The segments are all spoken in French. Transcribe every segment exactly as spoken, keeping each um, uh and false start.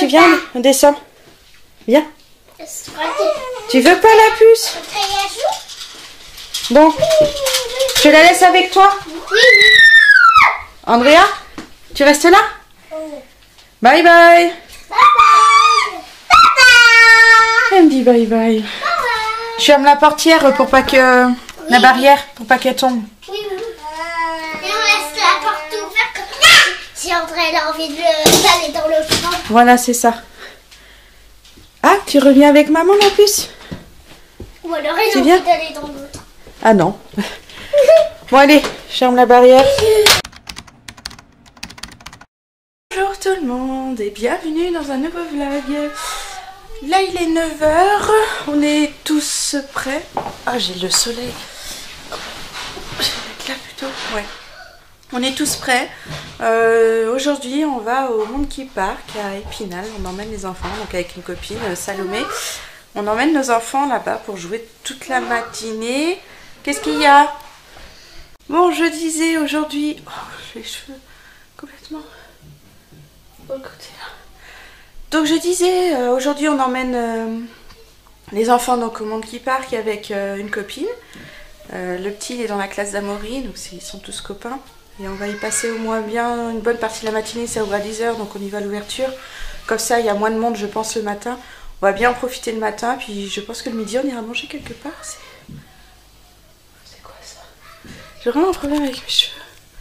viens, on descend. Viens. Tu veux pas la puce? Bon, je la laisse avec toi. Andrea, tu restes là? Bye bye. Elle me dit bye bye. Je ferme la portière pour pas que... La barrière, pour pas qu'elle tombe. Oui, oui. Et on laisse la porte ouverte comme ça. Si André a envie d'aller dans le champ. Voilà, c'est ça. Ah, tu reviens avec maman en plus? Ou alors elle a envie d'aller dans l'autre. Ah non. Bon allez, je ferme la barrière. Bonjour tout le monde et bienvenue dans un nouveau vlog. Là il est neuf heures, on est tous prêts. Ah j'ai le soleil. Je vais mettre là plutôt. Ouais. On est tous prêts. Euh, Aujourd'hui on va au Monkey Park à Épinal. On emmène les enfants, donc avec une copine, Salomé. On emmène nos enfants là-bas pour jouer toute la matinée. Qu'est-ce qu'il y a? Bon, je disais aujourd'hui... Oh, j'ai les cheveux complètement... au côté là. Donc je disais, euh, aujourd'hui on emmène euh, les enfants donc, au Monkey Park avec euh, une copine. Euh, le petit il est dans la classe d'Amaury, donc ils sont tous copains. Et on va y passer au moins bien une bonne partie de la matinée, ça ouvre à dix heures, donc on y va à l'ouverture. Comme ça il y a moins de monde je pense le matin. On va bien en profiter le matin, puis je pense que le midi on ira manger quelque part. C'est quoi ça? J'ai vraiment un problème avec mes cheveux.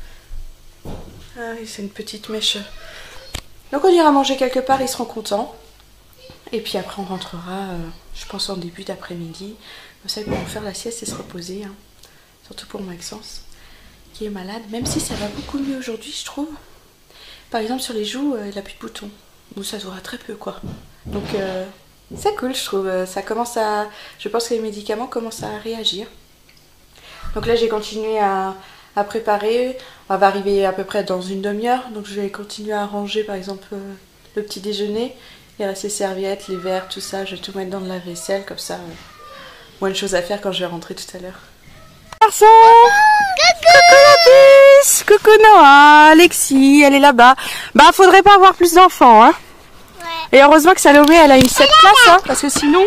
Ah oui, c'est une petite mèche. Donc on ira manger quelque part, ils seront contents. Et puis après on rentrera, euh, je pense en début d'après-midi. Comme ça ils pourront faire la sieste et se reposer. Hein. Surtout pour Maxence, qui est malade. Même si ça va beaucoup mieux aujourd'hui, je trouve. Par exemple sur les joues, euh, il n'a plus de boutons. Ou ça se voit très peu quoi. Donc... Euh, c'est cool je trouve, ça commence à... Je pense que les médicaments commencent à réagir. Donc là j'ai continué à, à préparer. On va arriver à peu près dans une demi-heure. Donc je vais continuer à ranger par exemple euh, le petit déjeuner. Il reste les serviettes, les verres, tout ça. Je vais tout mettre dans le lave-vaisselle comme ça. Euh, moins de choses à faire quand je vais rentrer tout à l'heure. Garçon, coucou, coucou la puce. Coucou Noah, Alexis, elle est là-bas. Bah faudrait pas avoir plus d'enfants hein. Et heureusement que Salomé elle a une sept places hein, parce que sinon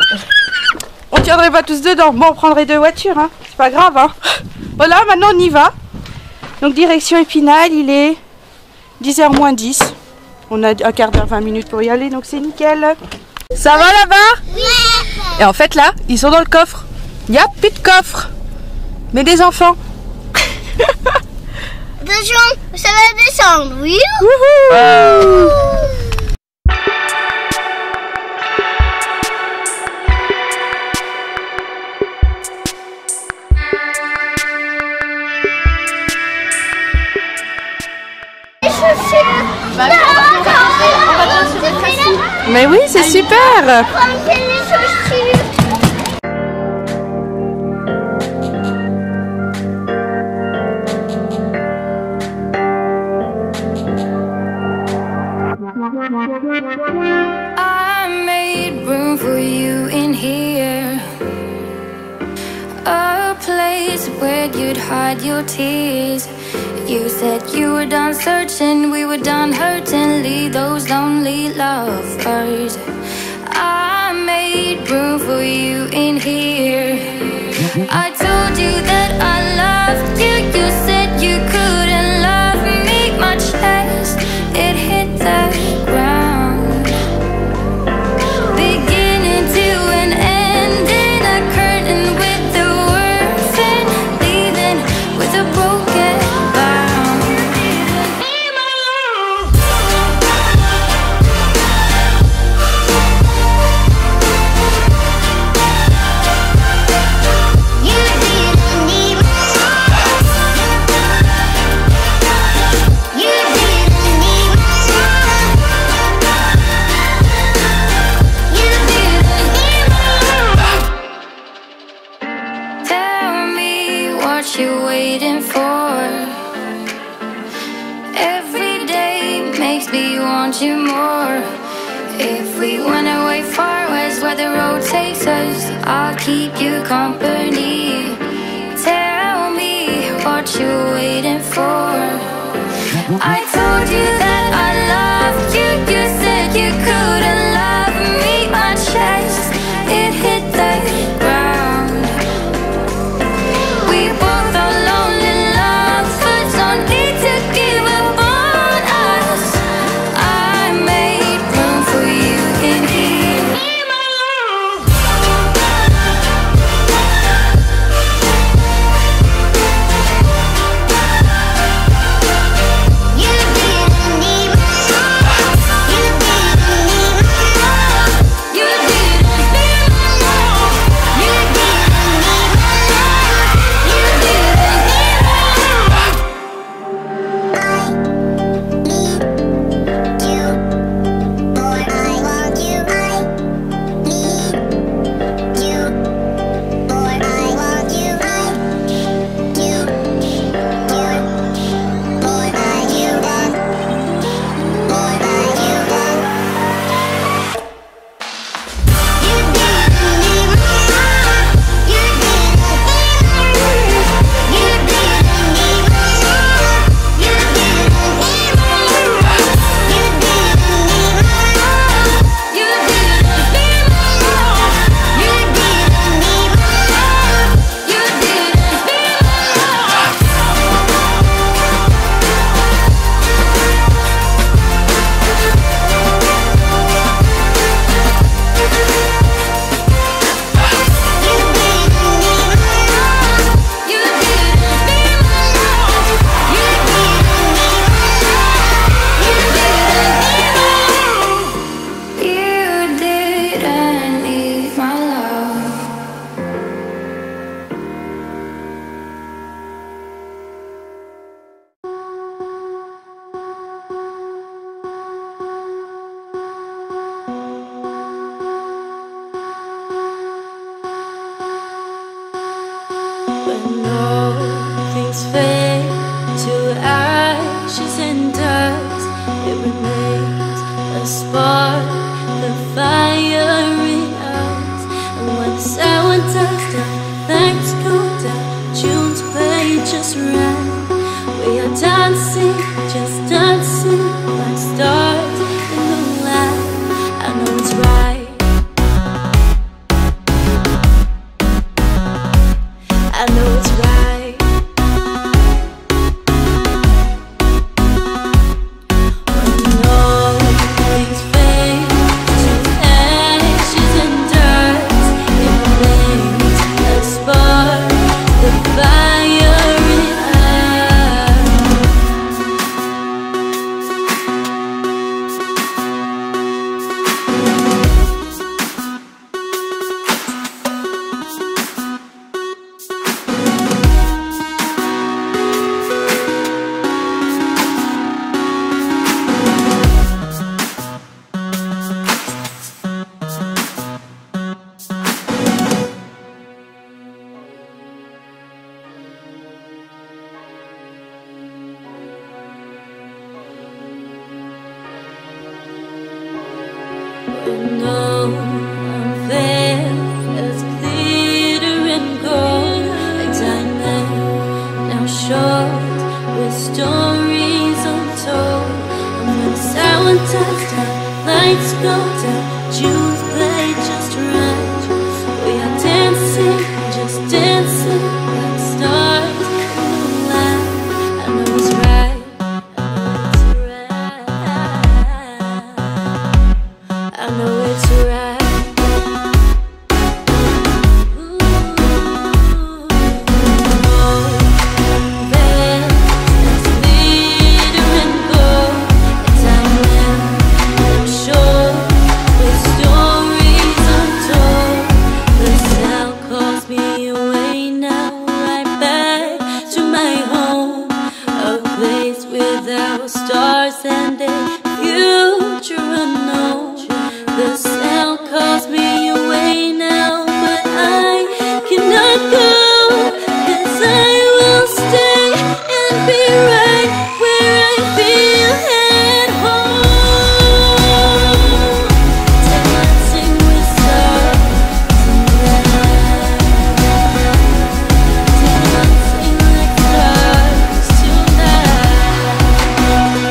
on tiendrait pas tous dedans. Bon on prendrait deux voitures hein, c'est pas grave hein. Voilà maintenant on y va. Donc direction Épinal, il est dix heures moins dix. On a un quart d'heure, vingt minutes pour y aller donc c'est nickel. Ça va là-bas? Oui. Et en fait là ils sont dans le coffre. Il n'y a plus de coffre. Mais des enfants. Attention, ça va descendre, oui. Wouhou. Mais oui, c'est super. I made room for you in here, a place where you'd hide your tears. You said you were done searching, we were done hurting, leave those lonely lovers. I made room for you in here. I told you that I loved you, you said you couldn't love me much less. It hit the ground, beginning to an end, in a curtain with the words and leaving with a broken bound. You didn't need me. You didn't need me. You didn't need me. Tell me what you're waiting for. Every day makes me want you more. If we went away far west where the road takes us, I'll keep you company. Tell me what you're waiting for. I told you that I loved you, you said you could. dancing, just dancing like stars in the light. I know it's right. I know it's right. When all things fade to ashes and dirt, it remains a spark, the fire in us. And all I'm there as glitter and gold, a diamond now short with stories untold. And when the sound dies down, lights go down, tunes play just right. We are dancing, just dancing like stars in the light. I know it's right. I know it's right. Ooh, oh, there, there's glitter and gold, a diamond I'm sure with stories untold. The sound calls me away now, right back to my home, a place without stars and a future unknown. The sound calls me away now, but I cannot go, 'cause I will stay and be right where I feel at home. Dancing with stars tonight, dancing like stars tonight.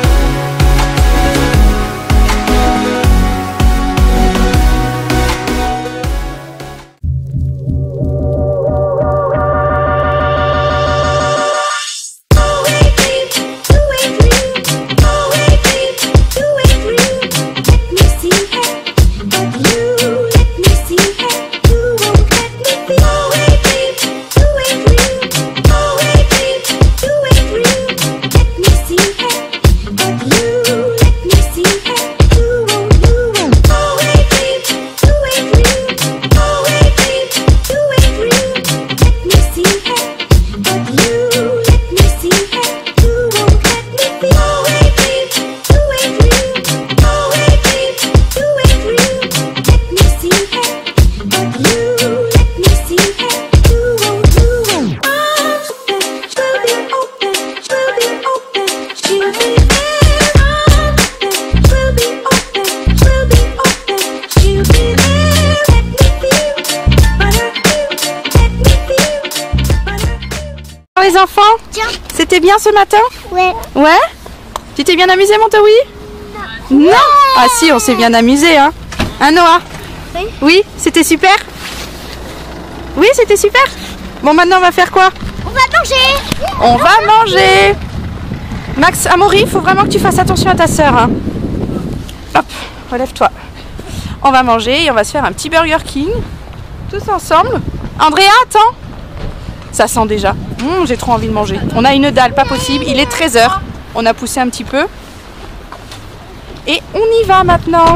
Les enfants, c'était bien ce matin? Ouais. Ouais? Tu t'es bien amusé, mon Towi? Non. Non. Ah si, on s'est bien amusé, hein? Hein, Noah? Oui. Oui, c'était super? Oui, c'était super? Bon, maintenant on va faire quoi? On va manger. On va manger. Max, Amaury, il faut vraiment que tu fasses attention à ta sœur, hein? Hop, relève-toi. On va manger et on va se faire un petit Burger King. Tous ensemble. Andrea, attends. Ça sent déjà. Mmh, j'ai trop envie de manger. On a une dalle, pas possible. Il est treize heures. On a poussé un petit peu. Et on y va maintenant.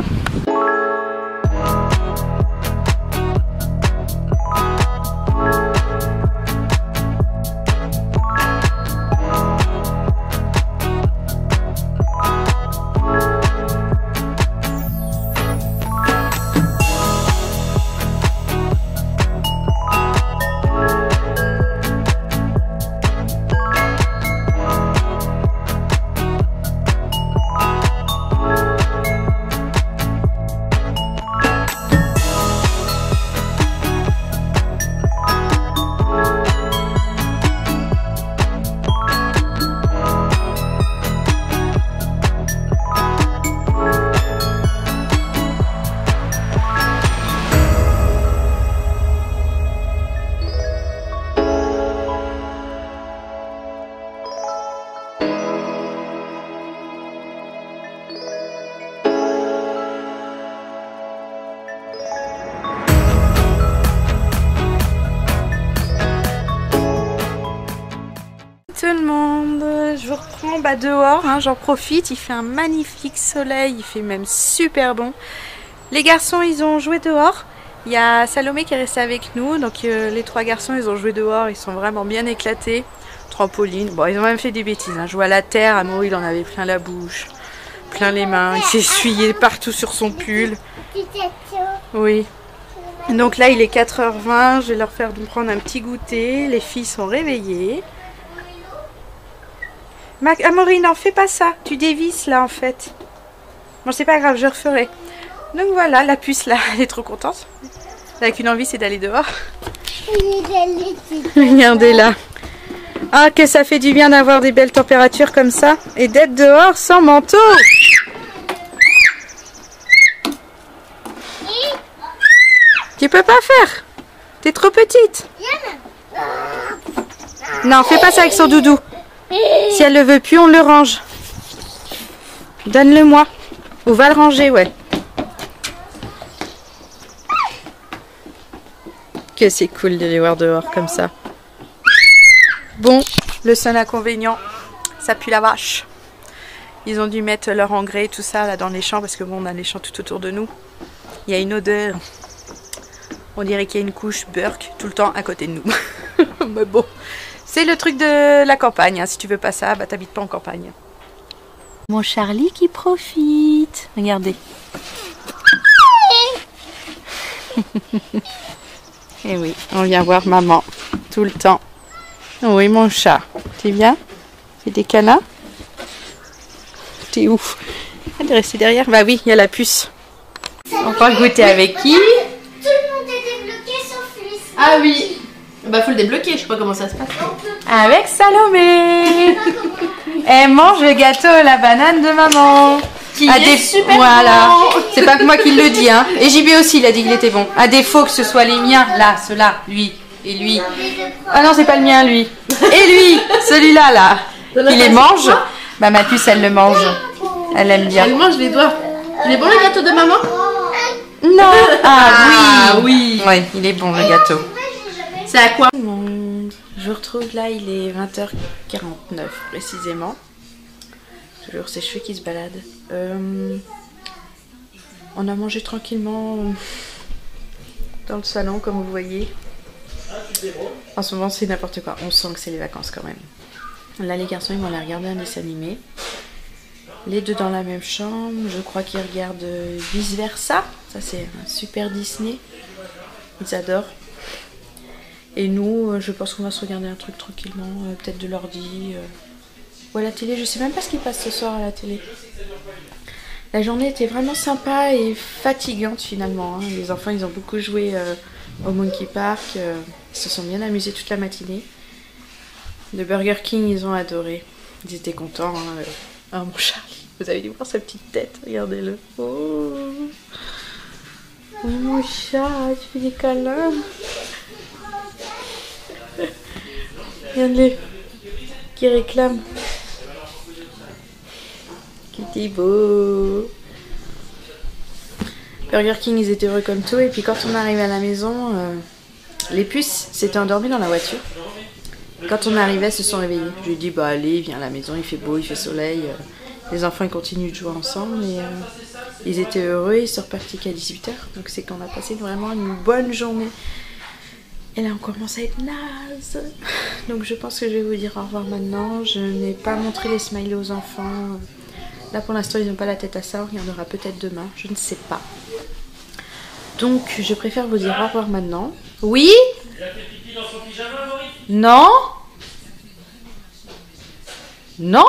tout le monde, je vous reprends bah, dehors, hein, j'en profite, il fait un magnifique soleil, il fait même super bon. Les garçons ils ont joué dehors, il y a Salomé qui est resté avec nous, donc euh, les trois garçons ils ont joué dehors, ils sont vraiment bien éclatés. Trampoline, bon ils ont même fait des bêtises, hein. Jouer à la terre, Amo il en avait plein la bouche, plein les mains, il s'est essuyé partout sur son pull. Oui. Donc là il est quatre heures vingt, je vais leur faire prendre un petit goûter, les filles sont réveillées. Mac Amaury, non fais pas ça, tu dévisses là en fait. Bon c'est pas grave, je referai. Donc voilà, la puce là, elle est trop contente. Elle a qu'une envie, c'est d'aller dehors. Regardez là. Ah que ça fait du bien d'avoir des belles températures comme ça et d'être dehors sans manteau. Tu peux pas faire. T'es trop petite. Non, fais pas ça avec son doudou. Si elle le veut plus, on le range. Donne-le-moi. Ou va le ranger, ouais. Que c'est cool de les voir dehors comme ça. Bon, le seul inconvénient, ça pue la vache. Ils ont dû mettre leur engrais, tout ça, là dans les champs, parce que bon, on a les champs tout autour de nous. Il y a une odeur. On dirait qu'il y a une couche Burke tout le temps à côté de nous. Mais bon, c'est le truc de la campagne. Hein. Si tu veux pas ça, bah t'habites pas en campagne. Mon Charlie qui profite. Regardez. Et oui, on vient voir maman tout le temps. Oui, mon chat. Tu viens? Fais des câlins? T'es où? Elle est restée derrière. Bah oui, il y a la puce. On va goûter avec qui? Ah oui, bah faut le débloquer, je sais pas comment ça se passe. Avec Salomé. Elle mange le gâteau à la banane de maman. Qui à est des... super Voilà, bon. c'est pas que moi qui le dis, hein. Et J B aussi, il a dit qu'il était bon. À défaut que ce soit les miens, là, ceux-là, lui et lui. Ah non, c'est pas le mien, lui. Et lui, celui-là, là. Il les mange. Bah ma puce, elle le mange. Elle aime bien. Elle mange les doigts. Il est bon le gâteau de maman? Non. Ah, Ah oui. oui. Oui, il est bon le gâteau. C'est à quoi? Je vous retrouve là, il est vingt heures quarante-neuf précisément. Toujours ses cheveux qui se baladent. Euh, on a mangé tranquillement dans le salon comme vous voyez. En ce moment c'est n'importe quoi, on sent que c'est les vacances quand même. Là les garçons ils vont aller regarder un dessin animé. Les deux dans la même chambre, je crois qu'ils regardent euh, Vice Versa. Ça c'est un super Disney. Ils adorent. Et nous, euh, je pense qu'on va se regarder un truc tranquillement, euh, peut-être de l'ordi. Euh, ou à la télé, je sais même pas ce qui passe ce soir à la télé. La journée était vraiment sympa et fatigante finalement. Hein. Les enfants ils ont beaucoup joué euh, au Monkey Park. Euh, ils se sont bien amusés toute la matinée. Le Burger King ils ont adoré. Ils étaient contents. Hein. Ah mon Charlie, vous avez dû voir sa petite tête, regardez-le. Oh. Oh mon chat, tu fais des câlins. Regarde-les qui réclame. Qui était beau. Burger King ils étaient heureux comme tout et puis quand on arrive à la maison, euh, les puces s'étaient endormies dans la voiture. Quand on arrivait, elles se sont réveillées. Je lui ai dit bah allez, viens à la maison, il fait beau, il fait soleil. Les enfants ils continuent de jouer ensemble et euh, ils étaient heureux, ils sont repartis qu'à dix-huit heures. Donc c'est qu'on a passé vraiment une bonne journée. Et là on commence à être naze. Donc je pense que je vais vous dire au revoir maintenant. Je n'ai pas montré les smileys aux enfants. Là pour l'instant ils n'ont pas la tête à ça, on regardera peut-être demain, je ne sais pas. Donc je préfère vous dire au revoir maintenant. Oui? Il a fait pipi dans son pyjama, Maurice? Non? Non?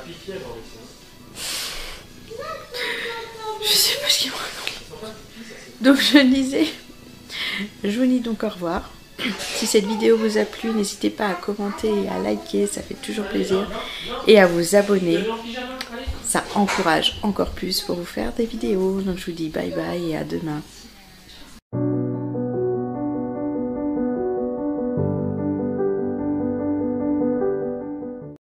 Je sais pas ce qu'il me raconte. Donc je disais, je vous dis donc au revoir. Si cette vidéo vous a plu, n'hésitez pas à commenter et à liker, ça fait toujours plaisir. Et à vous abonner, ça encourage encore plus pour vous faire des vidéos. Donc je vous dis bye bye et à demain.